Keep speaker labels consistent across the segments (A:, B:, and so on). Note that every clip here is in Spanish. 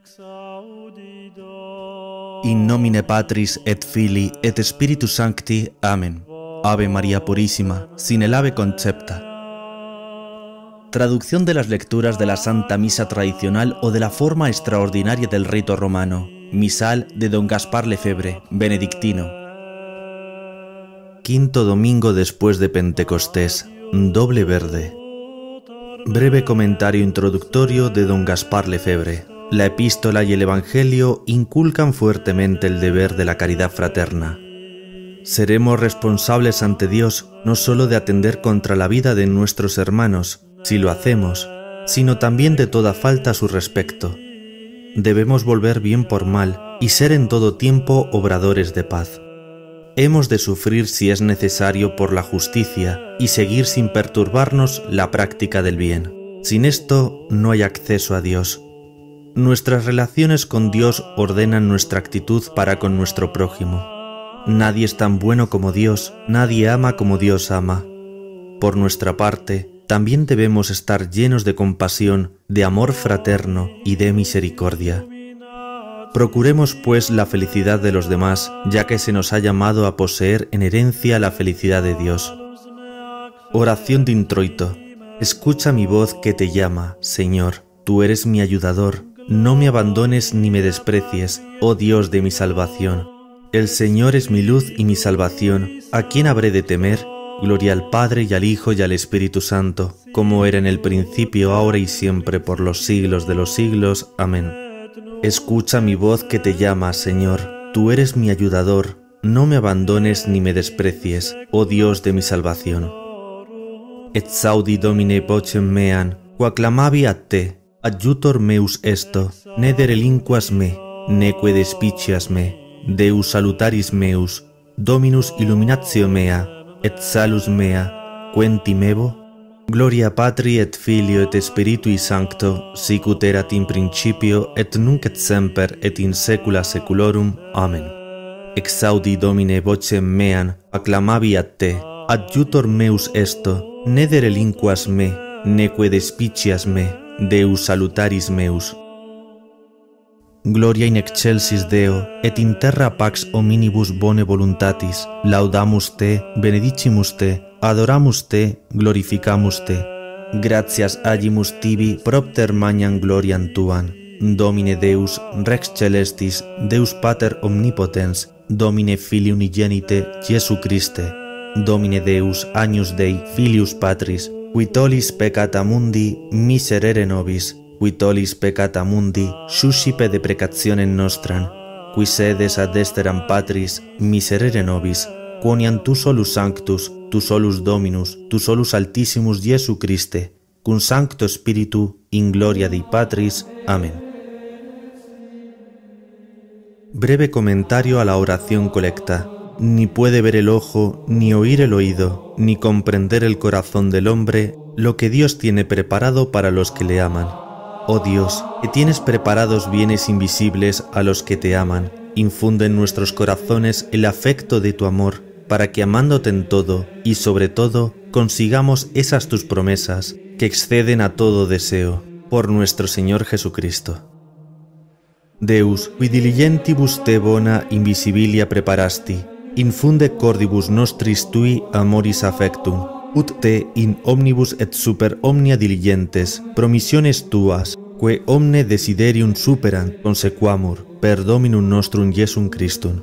A: In nomine Patris et Filii et Spiritus Sancti. Amén. Ave María Purísima, sin el ave concepta. Traducción de las lecturas de la Santa Misa tradicional o de la forma extraordinaria del rito romano. Misal de don Gaspar Lefebvre, benedictino. Quinto domingo después de Pentecostés, doble verde. Breve comentario introductorio de don Gaspar Lefebvre. La epístola y el evangelio inculcan fuertemente el deber de la caridad fraterna. Seremos responsables ante Dios no solo de atender contra la vida de nuestros hermanos, si lo hacemos, sino también de toda falta a su respecto. Debemos volver bien por mal y ser en todo tiempo obradores de paz. Hemos de sufrir si es necesario por la justicia y seguir sin perturbarnos la práctica del bien. Sin esto no hay acceso a Dios. Nuestras relaciones con Dios ordenan nuestra actitud para con nuestro prójimo. Nadie es tan bueno como Dios, nadie ama como Dios ama. Por nuestra parte, también debemos estar llenos de compasión, de amor fraterno y de misericordia. Procuremos pues la felicidad de los demás, ya que se nos ha llamado a poseer en herencia la felicidad de Dios. Oración de introito. Escucha mi voz que te llama, Señor, tú eres mi ayudador. No me abandones ni me desprecies, oh Dios de mi salvación. El Señor es mi luz y mi salvación. ¿A quién habré de temer? Gloria al Padre y al Hijo y al Espíritu Santo, como era en el principio, ahora y siempre, por los siglos de los siglos. Amén. Escucha mi voz que te llama, Señor. Tú eres mi ayudador. No me abandones ni me desprecies, oh Dios de mi salvación. Et saudi Domine vocem meam, qua clamavi a te. Adjutor meus esto, ne derelinquas me, neque despicias me, Deus salutaris meus, Dominus illuminatio mea, et salus mea, quenti mevo? Gloria Patri et Filio et Spiritui Sancto, sic ut erat in principio, et nunc et semper, et in saecula saeculorum. Amen. Exaudi Domine vocem meam, acclamavi a te, adjutor meus esto, ne derelinquas me, neque despicias me, Deus salutaris meus. Gloria in excelsis Deo, et in terra pax hominibus bone voluntatis, laudamus te, benedicimus te, adoramus te, glorificamus te. Gratias agimus tibi propter magnam gloriam tuam. Domine Deus, Rex Celestis, Deus Pater omnipotens, Domine Filii unigenite, Jesu Christe. Domine Deus, Agnus Dei, Filius Patris, qui tollis peccata mundi, miserere nobis, qui tollis peccata mundi, suscipe deprecationem nostram, qui sedes ad dexteram Patris, miserere nobis, quoniam tu solus sanctus, tu solus Dominus, tu solus Altissimus Jesu Christe, cum Sancto Spiritu, in gloria Dei Patris. Amén. Breve comentario a la oración colecta. Ni puede ver el ojo, ni oír el oído, ni comprender el corazón del hombre lo que Dios tiene preparado para los que le aman. Oh Dios, que tienes preparados bienes invisibles a los que te aman, infunde en nuestros corazones el afecto de tu amor, para que amándote en todo, y sobre todo, consigamos esas tus promesas, que exceden a todo deseo, por nuestro Señor Jesucristo. Deus, qui diligentibus te bona invisibilia preparasti, infunde cordibus nostris tui amoris affectum, ut te in omnibus et super omnia diligentes, promissiones tuas, que omne desiderium superant consequamur, per Dominum nostrum Jesum Christum.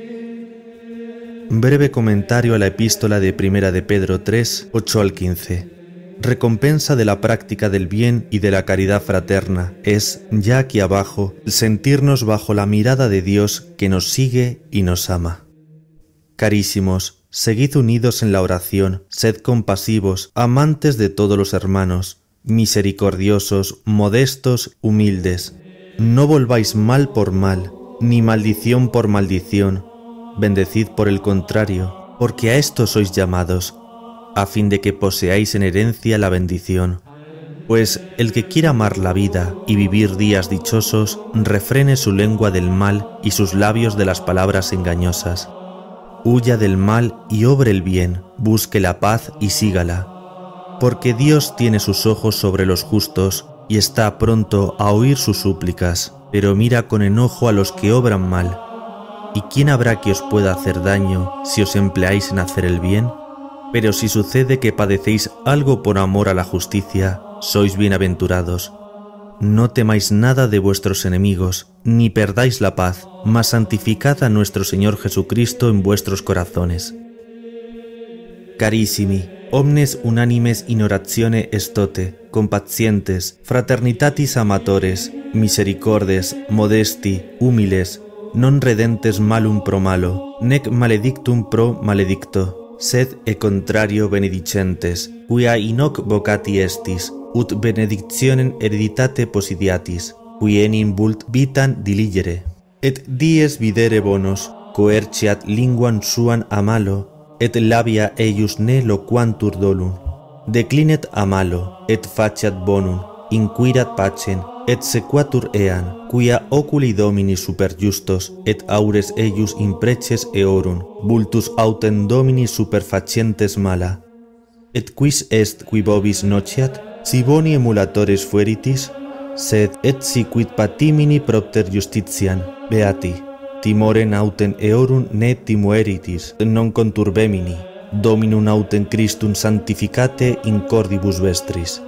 A: Breve comentario a la epístola de Primera de Pedro 3, 8 al 15. Recompensa de la práctica del bien y de la caridad fraterna es, ya aquí abajo, el sentirnos bajo la mirada de Dios que nos sigue y nos ama. Carísimos, seguid unidos en la oración, sed compasivos, amantes de todos los hermanos, misericordiosos, modestos, humildes. No volváis mal por mal, ni maldición por maldición. Bendecid por el contrario, porque a esto sois llamados, a fin de que poseáis en herencia la bendición. Pues el que quiera amar la vida y vivir días dichosos, refrene su lengua del mal y sus labios de las palabras engañosas. Huya del mal y obre el bien, busque la paz y sígala. Porque Dios tiene sus ojos sobre los justos y está pronto a oír sus súplicas. pero mira con enojo a los que obran mal. ¿Y quién habrá que os pueda hacer daño si os empleáis en hacer el bien? Pero si sucede que padecéis algo por amor a la justicia, sois bienaventurados. No temáis nada de vuestros enemigos, ni perdáis la paz, mas santificad a nuestro Señor Jesucristo en vuestros corazones. Carissimi, omnes unanimes in oratione estote, compacientes, fraternitatis amatores, misericordes, modesti, humiles, non redentes malum pro malo, nec maledictum pro maledicto, sed e contrario benedicentes, quia in hoc vocati estis, ut benedictionem hereditate possidiatis, qui enim vult vitam diligere. Et dies videre bonos, coerciat linguam suam a malo, et labia eius ne loquantur dolum. Declinet a malo, et faciat bonum, inquirat pacem, et sequatur eam, quia oculi domini super justos, et aures eius impreces eorum, vultus autem domini super facientes mala. Et quis est qui vobis nociat? Si boni emulatores fueritis, sed et si quid patimini propter justitiam, beati, timorem autem eorum ne timueritis, non conturbemini, Dominum autem Christum santificate in cordibus vestris.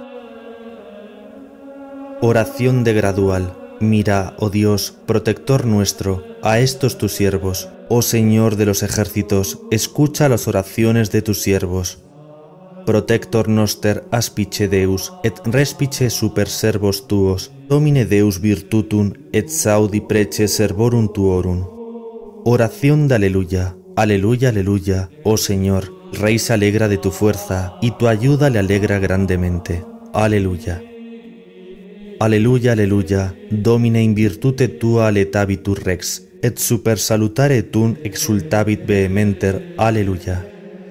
A: Oración de gradual. Mira, oh Dios, protector nuestro, a estos tus siervos. Oh Señor de los ejércitos, escucha las oraciones de tus siervos. Protector noster aspice Deus, et respice super servos tuos, Domine Deus virtutum, et saudi prece servorum tuorum. Oración de aleluya. Aleluya, aleluya, oh Señor, Rey se alegra de tu fuerza, y tu ayuda le alegra grandemente. Aleluya. Aleluya, aleluya, Domine in virtute tua letabitur rex, et super salutare tum exultavit vehementer. Aleluya.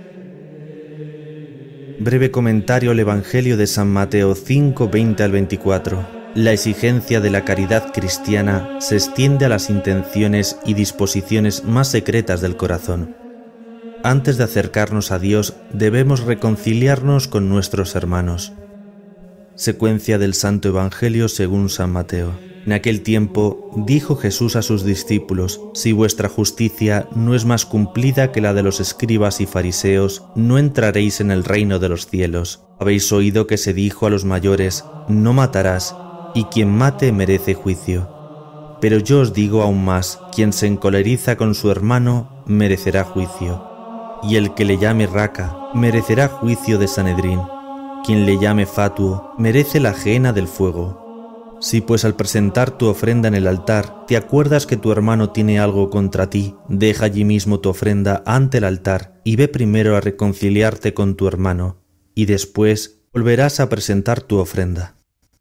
A: Breve comentario al Evangelio de San Mateo 5, 20 al 24. La exigencia de la caridad cristiana se extiende a las intenciones y disposiciones más secretas del corazón. Antes de acercarnos a Dios, debemos reconciliarnos con nuestros hermanos. Secuencia del Santo Evangelio según San Mateo. En aquel tiempo dijo Jesús a sus discípulos: si vuestra justicia no es más cumplida que la de los escribas y fariseos, no entraréis en el reino de los cielos. Habéis oído que se dijo a los mayores: no matarás, y quien mate merece juicio. Pero yo os digo aún más: quien se encoleriza con su hermano merecerá juicio, y el que le llame raca merecerá juicio de Sanedrín. Quien le llame fatuo merece la gehenna del fuego. Si pues al presentar tu ofrenda en el altar te acuerdas que tu hermano tiene algo contra ti, deja allí mismo tu ofrenda ante el altar y ve primero a reconciliarte con tu hermano, y después volverás a presentar tu ofrenda.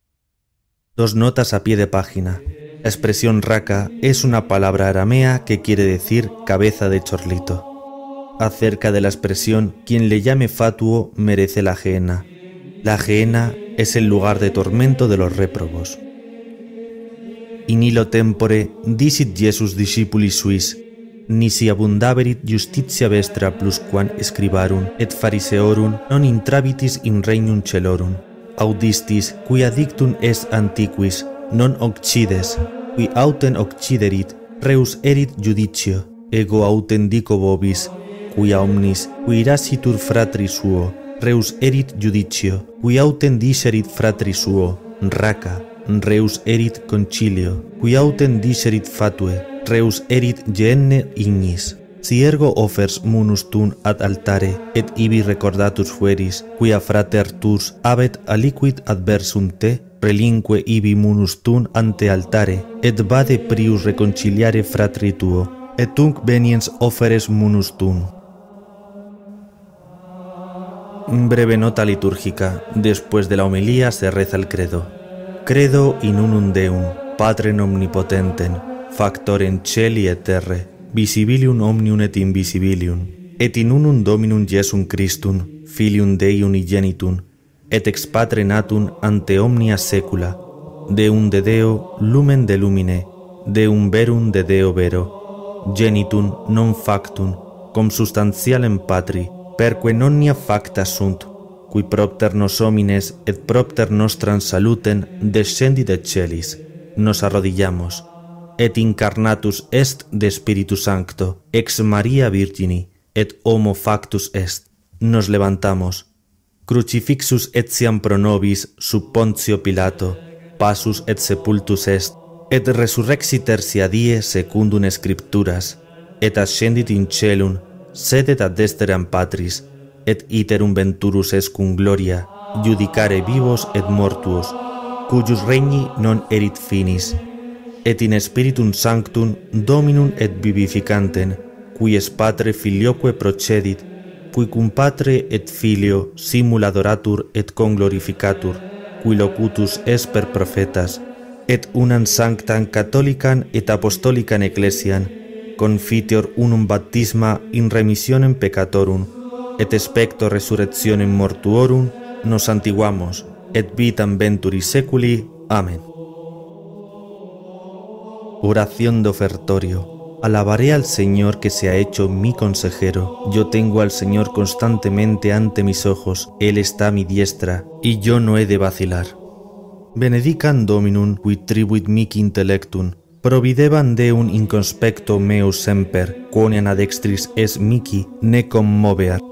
A: Dos notas a pie de página. La expresión raca es una palabra aramea que quiere decir cabeza de chorlito. Acerca de la expresión quien le llame fatuo merece la gehenna. La gehenna es el lugar de tormento de los réprobos. In illo tempore dicit Jesus discipulis suis: nisi abundaverit justitia vestra plusquam scribarum et phariseorum non intrabitis in regnum celorum. Audistis, quia dictum est antiquis, non occides, qui autem occiderit, reus erit judicio, ego autem dico vobis, quia omnis, qui irasitur fratri suo, reus erit judicio, qui autem dicerit fratri suo, raca, reus erit concilio, qui autem dicerit fatue, reus erit gehenna ignis. Si ergo offers munus tum ad altare, et ibi recordatus fueris, quia frater tus habet aliquid adversum te, relinque ibi munus tum ante altare, et vade prius reconciliare fratri tuo, et tunc veniens offeres munus tum. Breve nota litúrgica. Después de la homilía se reza el credo. Credo in unum Deum, Patrem omnipotentem, factorem celi et terrae, visibilium omnium et invisibilium, et in unum Dominum Iesum Christum, Filium Dei unigenitum, et ex Patre natum ante omnia saecula, Deum de Deo, lumen de lumine, Deum verum de Deo vero, genitum non factum, consubstantialem Patri, perque nonnia facta sunt, qui propter nos homines et propter nostram salutem descendit et celis, nos arrodillamos. Et incarnatus est de Spiritu Sancto, ex Maria Virgini, et homo factus est. Nos levantamos. Crucifixus etiam pro nobis sub Pontio Pilato, passus et sepultus est, et resurrexi tertia die secundum Scripturas, et ascendit in celum, sedet ad dexteram Patris, et iterum venturus est cum gloria, judicare vivos et mortuos, cuius regni non erit finis, et in Spiritum Sanctum Dominum et vivificantem, qui es Patre filioque procedit, qui cum Patre et Filio simul adoratur et conglorificatur, qui locutus est per prophetas, et unam sanctam catholicam et apostolicam ecclesiam, confiteor unum baptisma in remissionem peccatorum, et expecto resurrectionem mortuorum, nos santiguamos, et vitam venturi seculi. Amén. Oración de ofertorio. Alabaré al Señor que se ha hecho mi consejero. Yo tengo al Señor constantemente ante mis ojos. Él está a mi diestra, y yo no he de vacilar. Benedicam Dominum, qui tribuit mihi intellectum. Providebam Deum in conspecto meus semper, quoniam ad extris es mihi ne commoveat.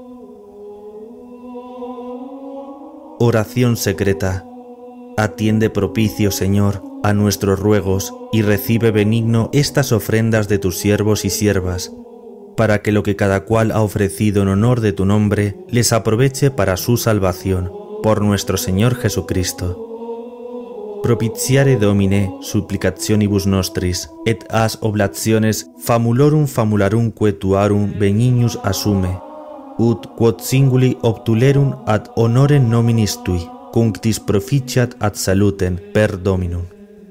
A: Oración secreta. Atiende propicio, Señor, a nuestros ruegos, y recibe benigno estas ofrendas de tus siervos y siervas, para que lo que cada cual ha ofrecido en honor de tu nombre, les aproveche para su salvación, por nuestro Señor Jesucristo. Propitiare Domine supplicationibus nostris, et as oblationes famulorum famularumque tuarum benignus assume, ut quod singuli obtulerum ad honorem nominis tui, cunctis proficiat ad salutem per Dominum.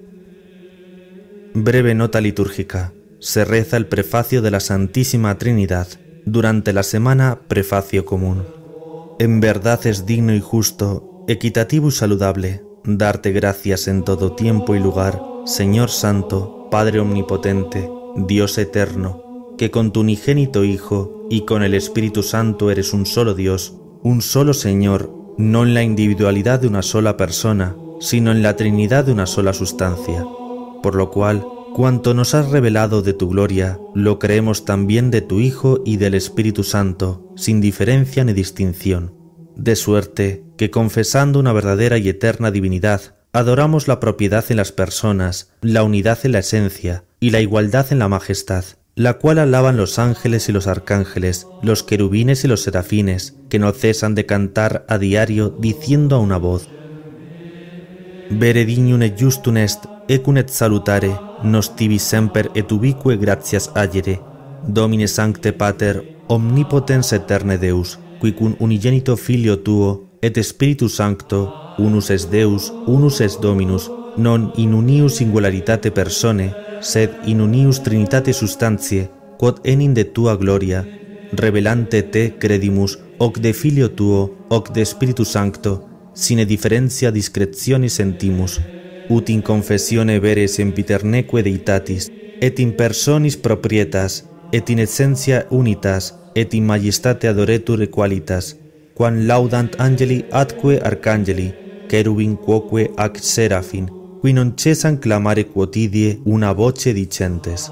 A: Breve nota litúrgica. Se reza el prefacio de la Santísima Trinidad. Durante la semana, prefacio común. En verdad es digno y justo, equitativo y saludable, darte gracias en todo tiempo y lugar, Señor Santo, Padre Omnipotente, Dios Eterno, que con tu unigénito Hijo y con el Espíritu Santo eres un solo Dios, un solo Señor, no en la individualidad de una sola persona, sino en la Trinidad de una sola sustancia. Por lo cual, cuanto nos has revelado de tu gloria, lo creemos también de tu Hijo y del Espíritu Santo, sin diferencia ni distinción. De suerte que, confesando una verdadera y eterna divinidad, adoramos la propiedad en las personas, la unidad en la esencia y la igualdad en la majestad, la cual alaban los ángeles y los arcángeles, los querubines y los serafines, que no cesan de cantar a diario diciendo a una voz: Vere dignum et justum est, ecum et salutare, nos tibi semper et ubique gratias agere, Domine Sancte Pater, omnipotens eterne Deus, qui cum unigenito Filio tuo, et Spiritus Sancto, unus est Deus, unus est Dominus, non in unius singularitate persone, sed in unius Trinitate substantiae, quod enim de tua gloria, revelante te credimus, hoc de Filio tuo, hoc de Spiritus Sancto, sine differentia discretionis sentimus, ut in confessione vere sempiterneque deitatis, et in personis proprietas, et in essentia unitas, et in majestate adoretur equalitas, quam laudant angeli atque arcangeli, cherubim quoque ac serafim, qui non cesan clamare quotidie una voce dicentes.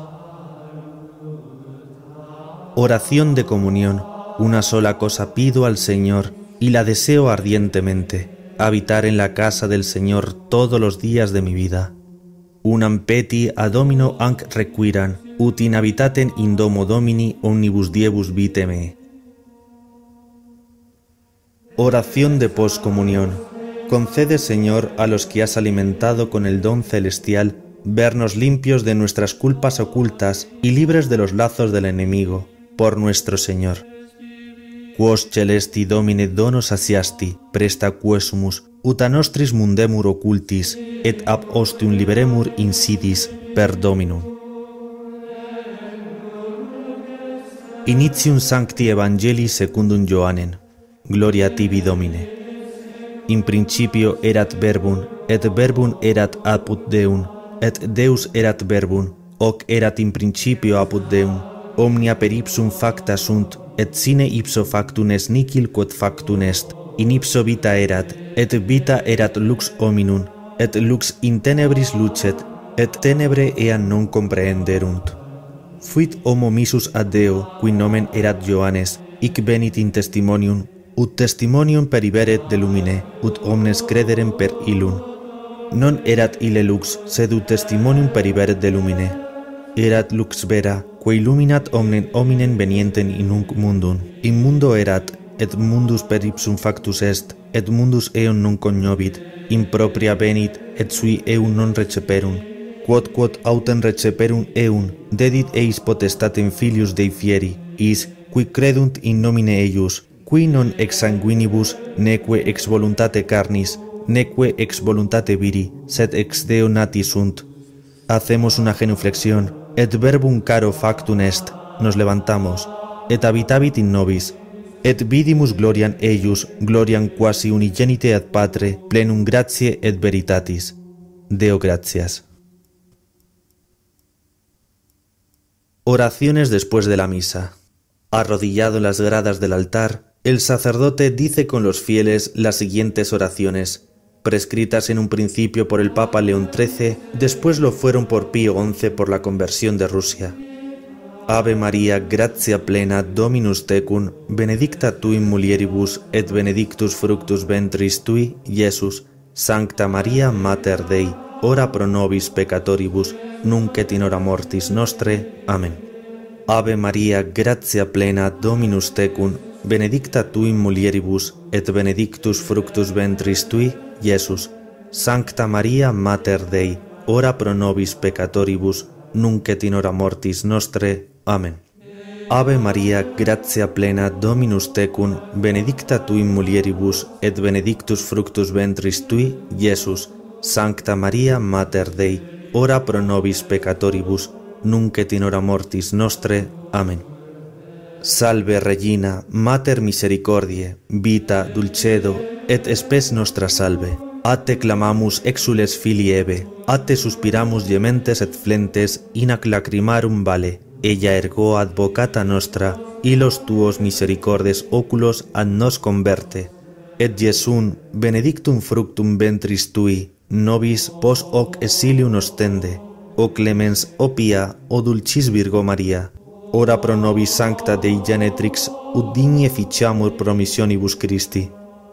A: Oración de comunión. Una sola cosa pido al Señor, y la deseo ardientemente: habitar en la casa del Señor todos los días de mi vida. Unam peti a Domino anc requiram, ut in habitatem in domo Domini omnibus diebus vitae meae. Oración de poscomunión. Concede, Señor, a los que has alimentado con el don celestial, vernos limpios de nuestras culpas ocultas y libres de los lazos del enemigo, por nuestro Señor. Quos celesti Domine donos asiasti, presta quesumus, ut a nostris mundemur occultis, et ab ostium liberemur insidis, per Dominum. Initium Sancti Evangelii secundum Johannem. Gloria tibi, Domine. In principio erat verbum, et verbum erat apud Deum, et Deus erat verbum, hoc erat in principio apud Deum. Omnia per ipsum facta sunt, et sine ipso factum est nihil quod factum est. In ipso vita erat, et vita erat lux hominum, et lux in tenebris lucet, et tenebre eam non comprehenderunt. Fuit homo missus ad Deo, qui nomen erat Johannes, hic venit in testimonium, ut testimonium periberet de lumine, ut omnes crederem per illum. Non erat ille lux, sed ut testimonium periberet de lumine. Erat lux vera, quae illuminat omnem hominem venientem in nunc mundum. In mundo erat, et mundus per ipsum factus est, et mundus eum non cognovit, impropria venit, et sui eum non receperum. Quod autem receperum eum, dedit eis potestatem filius Dei fieri, is, qui credunt in nomine eius, qui non ex sanguinibus, neque ex voluntate carnis, neque ex voluntate viri, sed ex Deo nati sunt. Hacemos una genuflexión, et verbum caro factum est, nos levantamos, et habitavit in nobis, et vidimus gloriam eius, gloriam quasi unigenite ad Patre, plenum gratiae et veritatis. Deo gratias. Oraciones después de la misa. Arrodillado en las gradas del altar, el sacerdote dice con los fieles las siguientes oraciones, prescritas en un principio por el Papa León XIII, después lo fueron por Pío XI por la conversión de Rusia. Ave Maria, gratia plena, Dominus tecum, benedicta tu in mulieribus, et benedictus fructus ventris tui, Iesus. Sancta Maria, Mater Dei, ora pro nobis peccatoribus, nunc et in hora mortis nostre. Amen. Ave Maria, gratia plena, Dominus tecum, benedicta tu in mulieribus, et benedictus fructus ventris tui, Iesus. Sancta Maria, Mater Dei, ora pro nobis peccatoribus, nunc et in hora mortis nostre. Amen. Ave Maria, gratia plena, Dominus tecum, benedicta tu in mulieribus, et benedictus fructus ventris tui, Iesus. Sancta Maria, Mater Dei, ora pro nobis peccatoribus, nunc et in hora mortis nostre. Amen. Salve Regina, Mater misericordiae, vita, dulcedo, et spes nostra salve. A te clamamus exules filii Eve, a te suspiramus gementes et flentes, in ac lacrimarum vale. Ella ergo advocata nostra, hilos tuos misericordes oculos ad nos converte. Et Jesum, benedictum fructum ventris tui, nobis pos hoc exilium ostende. O clemens, o pia, o dulcis Virgo Maria, ora pro nobis sancta Dei genetrix, ut digne ficiamur promissionibus Christi.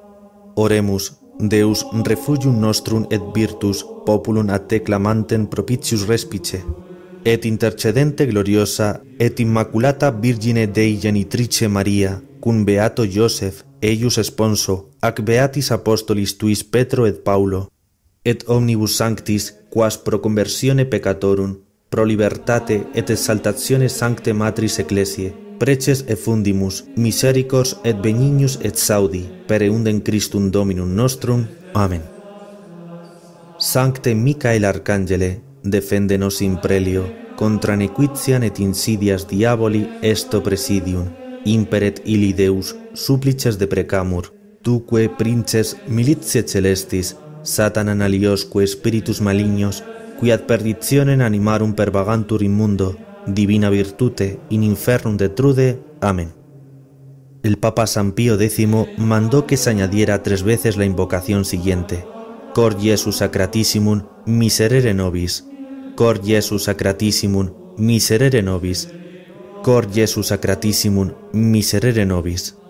A: Oremus, Deus refugium nostrum et virtus, populum a te clamantem propitius respice. Et intercedente gloriosa, et immaculata Virgine Dei genitrice Maria, cum beato Joseph, eius sponso, ac beatis apostolis tuis Petro et Paulo, et omnibus sanctis, quas pro conversione peccatorum, pro libertate et exaltatione sancte matris ecclesiae, preces effundimus, misericors et benignus et saudi, per eundem Christum Dominum nostrum. Amen. Sancte Micael Arcangele, defende nos in prelio, contra nequitiam et insidias diaboli esto presidium, imperet illi Deus, supplices deprecamur, tuque princes militiae celestis, Satanan aliosque spiritus malignos, qui ad perditionem animarum pervagantur in mundo, divina virtute in infernum detrude. Amén. El Papa San Pío X mandó que se añadiera 3 veces la invocación siguiente: Cor Jesu Sacratissimum, miserere nobis. Cor Jesu Sacratissimum, miserere nobis. Cor Jesu Sacratissimum, miserere nobis.